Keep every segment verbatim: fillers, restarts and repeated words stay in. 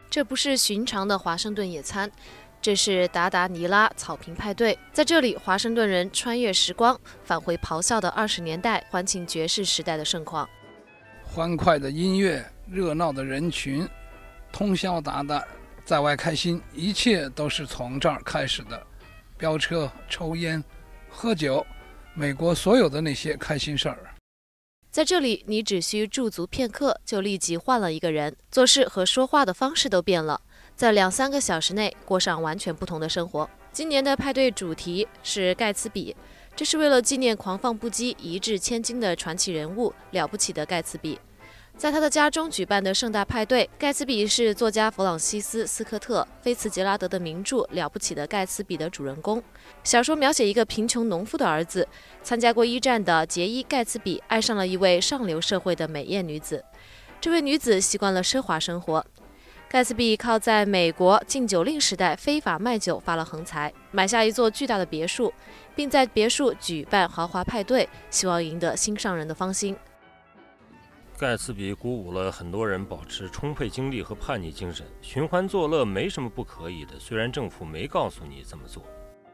这不是寻常的华盛顿野餐，这是达达尼拉草坪派对。在这里，华盛顿人穿越时光，返回咆哮的二十年代，欢庆爵士时代的盛况。 欢快的音乐，热闹的人群，通宵达旦，在外开心，一切都是从这儿开始的。飙车、抽烟、喝酒，美国所有的那些开心事儿。 在这里，你只需驻足片刻，就立即换了一个人，做事和说话的方式都变了，在两三个小时内过上完全不同的生活。今年的派对主题是盖茨比，这是为了纪念狂放不羁、一掷千金的传奇人物了不起的盖茨比。在他的家中举办的盛大派对，盖茨比是作家弗朗西斯·斯科特·菲茨杰拉德的名著《了不起的盖茨比》的主人公。小说描写一个贫穷农夫的儿子，参加过一战的杰伊·盖茨比爱上了一位上流社会的美艳女子。这位女子习惯了奢华生活，盖茨比靠在美国禁酒令时代非法卖酒发了横财，买下一座巨大的别墅，并在别墅举办豪华派对，希望赢得心上人的芳心。 盖茨比鼓舞了很多人保持充沛精力和叛逆精神，寻欢作乐没什么不可以的，虽然政府没告诉你这么做。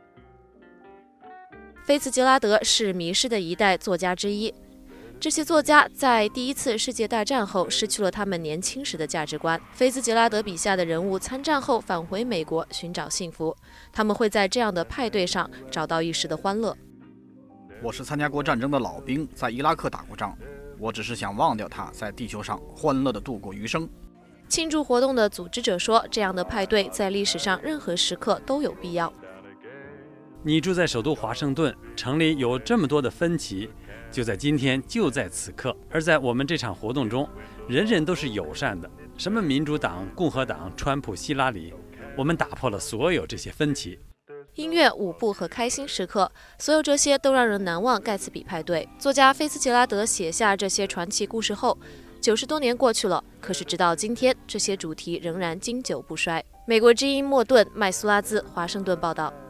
菲茨杰拉德是迷失的一代作家之一，这些作家在第一次世界大战后失去了他们年轻时的价值观。菲茨杰拉德笔下的人物参战后返回美国寻找幸福，他们会在这样的派对上找到一时的欢乐。 我是参加过战争的老兵，在伊拉克打过仗，我只是想忘掉他，在地球上欢乐地度过余生。 庆祝活动的组织者说，这样的派对在历史上任何时刻都有必要。 你住在首都华盛顿，城里有这么多的分歧，就在今天，就在此刻。而在我们这场活动中，人人都是友善的，什么民主党、共和党、川普、希拉里，我们打破了所有这些分歧。 音乐、舞步和开心时刻，所有这些都让人难忘。盖茨比派对，作家菲茨杰拉德写下这些传奇故事后，九十多年过去了，可是直到今天，这些主题仍然经久不衰。美国之音莫顿·麦苏拉兹，华盛顿报道。